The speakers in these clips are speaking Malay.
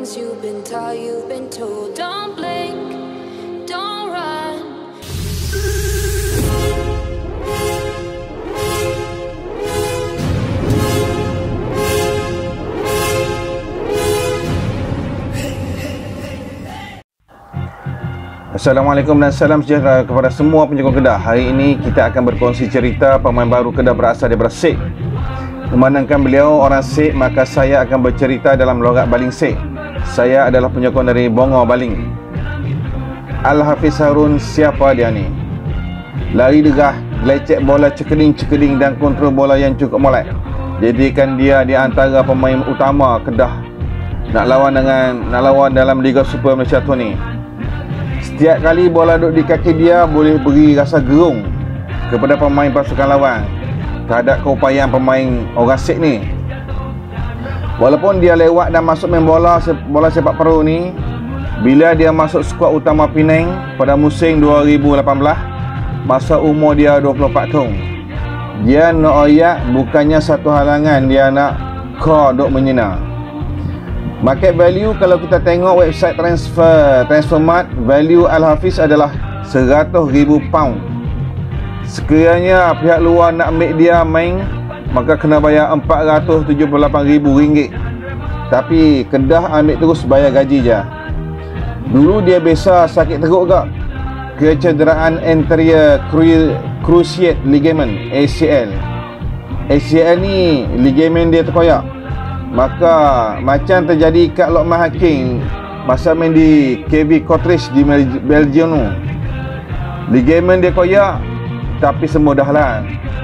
things you've been taught, you've been told. Don't blink, don't run. Assalamualaikum dan salam sejahtera kepada semua penyokong Kedah. Hari ini kita akan berkongsi cerita pemain baru Kedah berasal daripada Sek. Memandangkan beliau orang Sek, maka saya akan bercerita dalam logat Baling Sek. Saya adalah penyokong dari Bongor Baling. Al-Hafiz Harun, siapa dia ni? Lari degah, gelecek bola cekeding-cekeding dan kontrol bola yang cukup molek, jadikan dia di antara pemain utama Kedah nak lawan dalam Liga Super Malaysia tu ni. Setiap kali bola duduk di kaki dia boleh beri rasa gerung kepada pemain pasukan lawan terhadap keupayaan pemain orang Sek ni. Walaupun dia lewat dan masuk main bola sepak paruh ni, bila dia masuk skuad utama Penang pada musim 2018, masa umur dia 24 tahun, dia nak oyak bukannya satu halangan dia nak duk menyena. Market value, kalau kita tengok website Transfermarkt, value Al-Hafiz adalah £100,000. Sekiranya pihak luar nak ambil dia main, maka kena bayar RM478,000. Tapi Kedah ambil terus bayar gaji je. Dulu dia biasa sakit teruk ke, kecederaan anterior cruciate ligament, ACL. ACL ni ligament dia terkoyak. Maka macam terjadi kat Lokman Hakim masa main di KV Kortrijk di Belgium tu. Ligament dia koyak, tapi semua dah lah.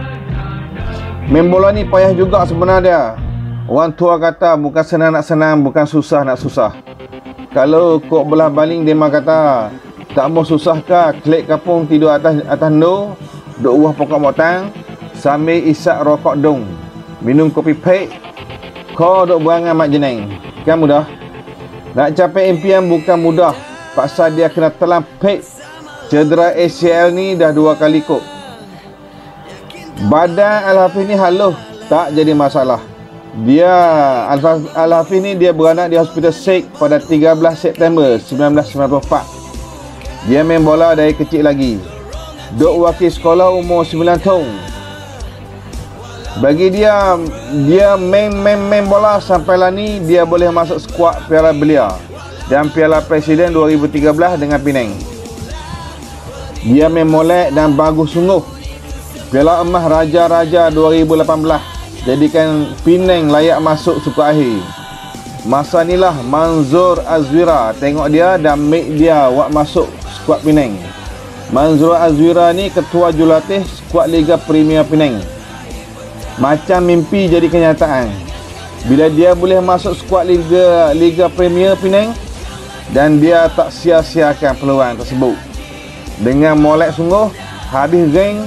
Main bola ni payah juga sebenarnya. Orang tua kata bukan senang nak senang, bukan susah nak susah. Kalau kok belah baling, dia mah kata tak mau susah ke, klik kapung tidur atas ndo, duk buah pokok motang sambil isap rokok dong, minum kopi pahit, kau duk berangan mak jeneng. Kan mudah? Nak capai impian bukan mudah. Paksa dia kena telan pek. Cedera ACL ni dah 2 kali kok. Badan Al-Hafiz ni halus, tak jadi masalah. Al-Hafiz ni dia beranak di Hospital Sek pada 13 September 1994. Dia main bola dari kecil lagi. Duk wakil sekolah umur 9 tahun. Bagi dia main bola sampai lah ni dia boleh masuk skuad Piala Belia dan Piala Presiden 2013 dengan Penang. Dia main molek dan bagus sungguh. Piala Emas Raja-Raja 2018 jadikan Penang layak masuk super akhir. Masa ni lah Manzur Azwira tengok dia dan make dia wak masuk skuad Penang. Manzur Azwira ni ketua jurulatih skuad Liga Premier Penang. Macam mimpi jadi kenyataan bila dia boleh masuk skuad Liga Premier Penang, dan dia tak sia-siakan peluang tersebut. Dengan molek sungguh, habis rank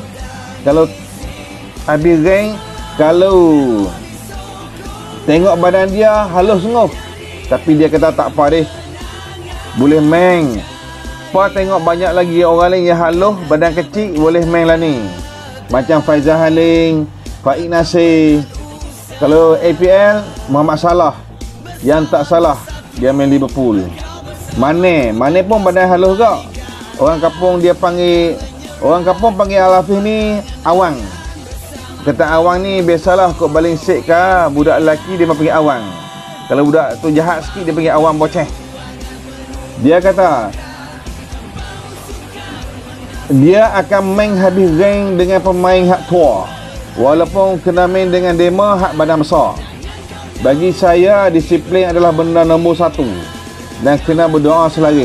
kalau tengok badan dia halus sungguh. Tapi dia kata tak apa deh, boleh main. Apa tengok banyak lagi orang lain yang halus badan kecil boleh main lah ni, macam Faizal Haling, Faik Nasir. Kalau APL, Muhammad Salah. Yang tak salah, dia main Liverpool. Mane pun badan halus ke. Orang kampung panggil Al-Hafiz ni Awang. Kata Awang ni biasalah kok Baling Sek ke, budak lelaki dia panggil Awang. Kalau budak tu jahat sikit dia panggil Awang boceh. Dia kata dia akan main habis rank dengan pemain hak tua, walaupun kena main dengan dema hak badan besar. Bagi saya, disiplin adalah benda nombor 1 dan kena berdoa selaris.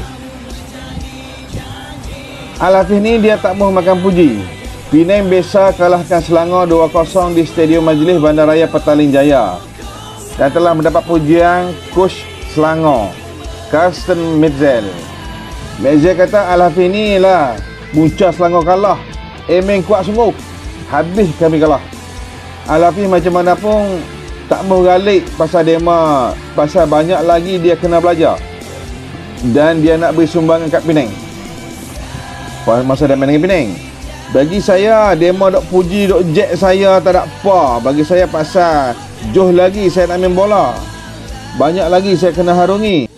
Al-Hafiz ni dia tak mahu makan puji. Penang biasa kalahkan Selangor 2-0 di Stadium Majlis Bandaraya Petaling Jaya dan telah mendapat pujian coach Selangor, Karsten Metzel. Metzel kata Al-Hafiz ni lah punca Selangor kalah. Main kuat sungguh, habis kami kalah. Al-Hafiz macam mana pun tak mahu galik pasal dema, pasal banyak lagi dia kena belajar dan dia nak beri sumbangan kat Penang masa dia main dengan Penang. Bagi saya, dema dok puji, dok jack saya tak ada apa. Bagi saya pasal jauh lagi saya nak main bola, banyak lagi saya kena harungi.